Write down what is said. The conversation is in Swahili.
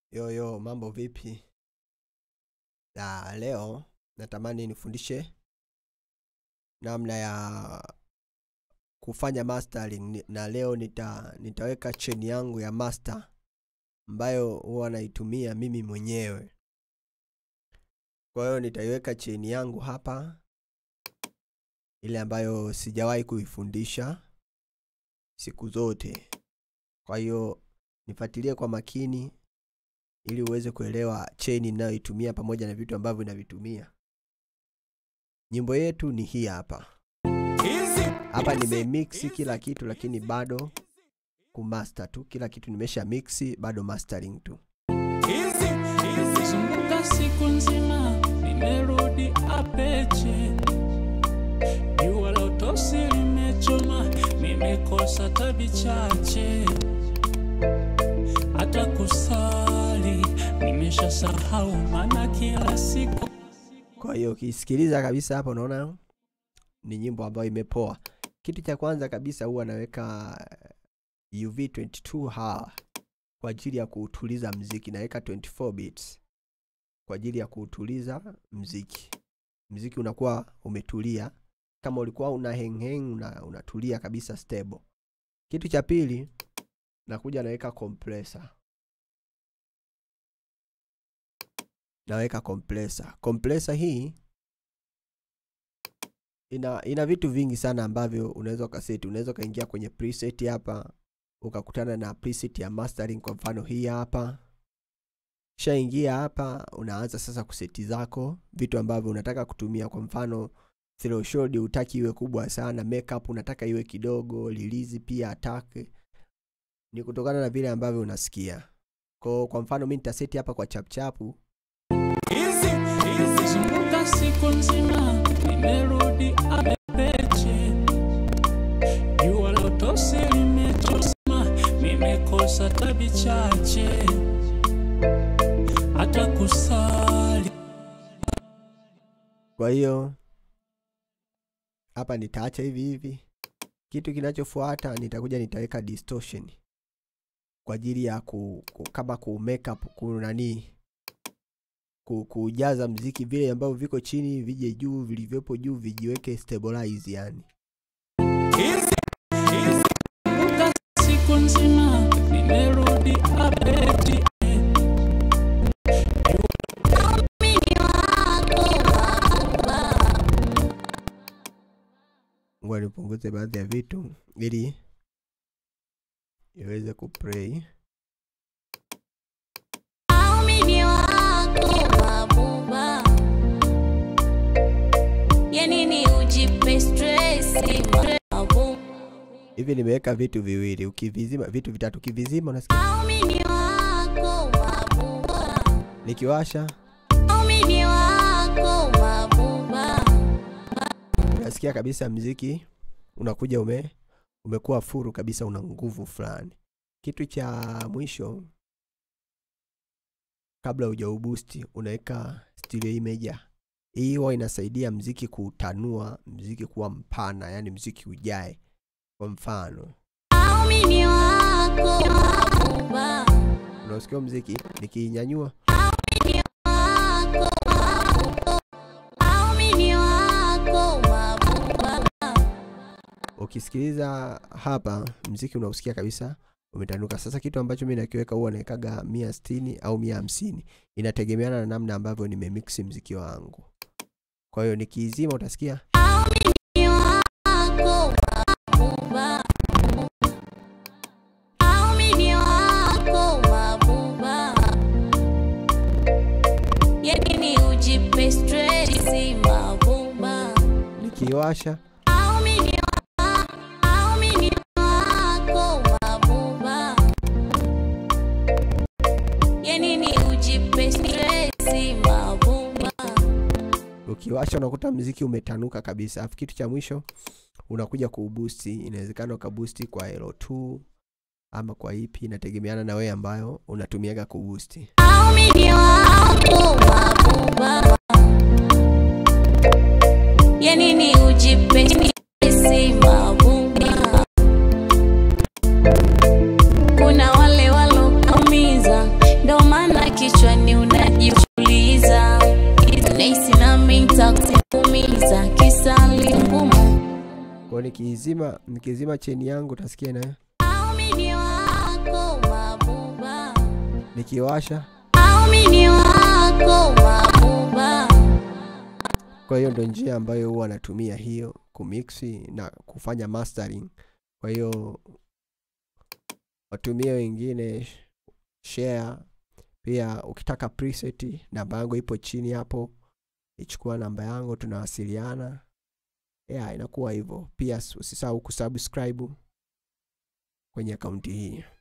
Yo, mambo vipi? Leo natamani nifundishe namna ya kufanya mastering, na leo nitaweka chain yangu ya master ambayo huwa naitumia mimi mwenyewe. Kwa hiyo nitaiweka chain yangu hapa, ile ambayo sijawahi kuifundisha siku zote. Kwa hiyo nifuatilie kwa makini ili uweze kuelewa chain ninayoitumia pamoja na vitu ambavyo ninavitumia. Nyimbo yetu ni hii hapa. Hapa nimemix kila kitu, lakini bado kumaster tu. Kila kitu nimesha mix, bado mastering tu. Zunguka siku nzima, nimerudi apeche. Jua la utosi limechoma, nimekosa tabi chache. Hata kusali nimeshasahau, maana kila siku. Kwa hiyo ukisikiliza kabisa hapa unaona ni nyimbo ambayo imepoa. Kitu cha kwanza kabisa huwa naweka UV22 Hz kwa ajili ya kutuliza muziki. Naweka 24 beats kwa ajili ya kutuliza muziki. Muziki unakuwa umetulia. Kama ulikuwa una hang unatulia kabisa, stable. Kitu cha pili nakuja naweka compressor. Naweka compressor. Compressor hii ina vitu vingi sana ambavyo unaweza ukaseti. Unaweza kaingia kwenye preset hapa, ukakutana na preset ya mastering, kwa mfano hii hapa. Shaingia hapa, unaanza sasa kuseti zako vitu ambavyo unataka kutumia. Kwa mfano threshold utaki iwe kubwa sana, makeup unataka iwe kidogo, release pia attack. Ni kutokana na vile ambavyo unasikia. Kwa mfano mimi nitaseti hapa kwa chapchapu. Zunguka siku nzima, nimerudi apeche. Jua la utosi limechoma, nimekosa tabi chache. Hata kusali. Kwa hiyo hapa nitaacha hivi. Kitu kinachofuata nitakuja nitaweka distortion kwa ajili ya kama ku makeup kujaza muziki, vile ambavyo viko chini vije juu, vilivyopo juu vijiweke stabilize yani. Siku nzima nimerudi apeti. Ngoja nipunguze baadhi ya vitu ili iweze kuplay. Hivi nimeweka vitu viwili, ukivizima vitu vitatu, ukivizima unasikia. Nikiwasha unasikia kabisa muziki unakuja umekuwa furu kabisa, una nguvu fulani. Kitu cha mwisho kabla hujauboost, unaweka stereo image. Hii huwa inasaidia muziki kutanua, muziki kuwa mpana, yani muziki ujae. Kwa mfano unasikia muziki nikinyanyua, ukisikiliza hapa muziki unausikia kabisa umetanuka. Sasa kitu ambacho mimi nakiweka huwa naekaga 160 au 150, inategemeana na namna ambavyo nimemix muziki wangu. Kwa hiyo nikiizima utasikia nikiwasha ukiwasha unakuta muziki umetanuka kabisa. Afu kitu cha mwisho unakuja kuboost. Inawezekana ukaboost kwa L2 ama kwa ipi, inategemeana na wewe ambayo unatumiaga kuboost. Kuna wale walokamiza ndo maana nikizima cheni yangu utasikia na Aumini wako mabuba. Nikiwasha Aumini wako mabuba. Kwa hiyo ndo njia ambayo huwa natumia hiyo kumixi na kufanya mastering. Kwa hiyo watumie wengine, share. Pia ukitaka preset, namba yangu ipo chini hapo. Ichukua namba yangu, tunawasiliana. Inakuwa hivyo. Pia usisahau kusubscribe kwenye akaunti hii.